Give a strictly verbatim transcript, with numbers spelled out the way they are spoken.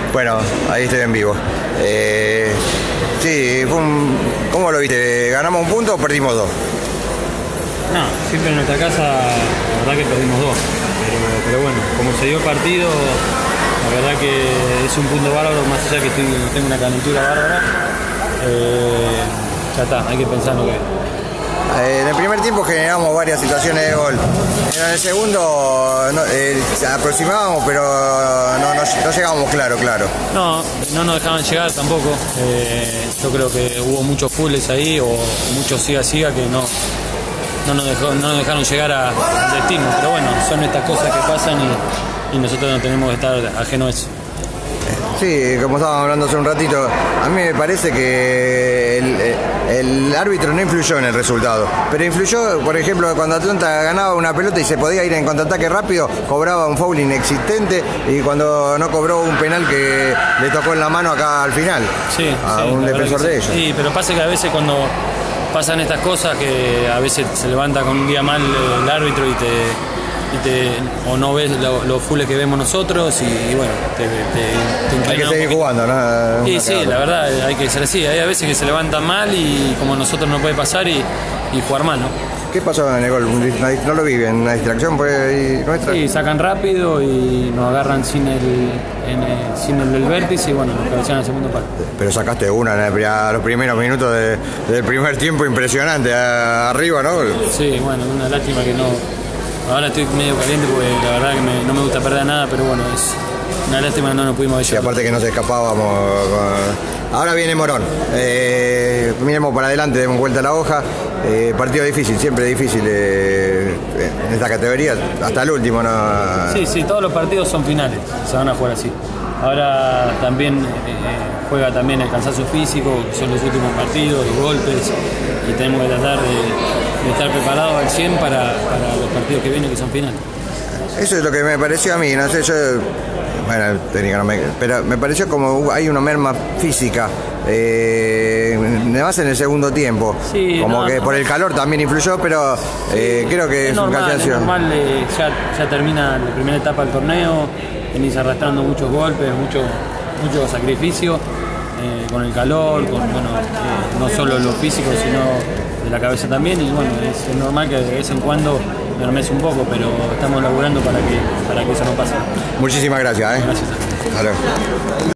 Bueno, ahí estoy en vivo. Eh, sí, fue un, ¿cómo lo viste? ¿Ganamos un punto o perdimos dos? No, siempre en nuestra casa la verdad que perdimos dos. Pero, pero bueno, como se dio el partido, la verdad que es un punto bárbaro, más allá que estoy, tengo una calentura bárbara. Eh, ya está, hay que pensar en lo que es. En el primer tiempo generamos varias situaciones de gol. En el segundo no, eh, aproximábamos, pero no, no, no llegábamos claro, claro. No, no nos dejaban llegar tampoco. Eh, yo creo que hubo muchos fulls ahí o muchos siga-siga que no, no, nos dejó, no nos dejaron llegar a, al destino. Pero bueno, son estas cosas que pasan y, y nosotros no tenemos que estar ajenos a eso. Sí, como estábamos hablando hace un ratito, a mí me parece que el, el árbitro no influyó en el resultado, pero influyó, por ejemplo, cuando Atlanta ganaba una pelota y se podía ir en contraataque rápido, cobraba un foul inexistente, y cuando no cobró un penal que le tocó en la mano acá al final, sí, a sí, un defensor de sí. ellos. Sí, pero pasa que a veces cuando pasan estas cosas, que a veces se levanta con un día mal el árbitro y te... Y te, o no ves los lo fulls que vemos nosotros y, y bueno, te, te, te hay que seguir jugando, ¿no? Sí, sí, la verdad hay que ser así. Hay a veces que se levantan mal y como a nosotros no puede pasar y, y jugar mal, ¿no? ¿Qué pasó en el gol? No lo vi, ¿una distracción fue ahí nuestra? Sí, sacan rápido y nos agarran sin el, en el, sin el del vértice y bueno, nos cabecean al segundo palo. Pero sacaste una en el, los primeros minutos de, del primer tiempo, impresionante, arriba, ¿no? Sí, bueno, una lástima que no... Ahora estoy medio caliente porque la verdad que me, no me gusta perder nada, pero bueno, es una lástima que no nos pudimos ver. Y aparte que nos escapábamos. Ahora viene Morón. Eh, miremos para adelante, demos vuelta a la hoja. Eh, partido difícil, siempre difícil eh, en esta categoría, hasta el último. ¿No? Sí, sí, todos los partidos son finales, se van a jugar así. Ahora también eh, juega también el cansancio físico, que son los últimos partidos, los golpes, y tenemos que tratar de, de estar preparados al cien para, para los partidos que vienen, que son finales. Eso es lo que me pareció a mí, no sé, yo, bueno, técnica no me, pero me pareció como hay una merma física, eh, más en el segundo tiempo, sí, como no, que no, por el calor también influyó, pero eh, sí, creo que es, es normal, un cansancio. Es normal, eh, ya, ya termina la primera etapa del torneo, venís arrastrando muchos golpes, mucho, mucho sacrificio, eh, con el calor, con, bueno, eh, no solo lo físico, sino de la cabeza también, y bueno, es, es normal que de vez en cuando me armes un poco, pero estamos laburando para que, para que eso no pase. Muchísimas gracias. ¿eh? Gracias. Claro.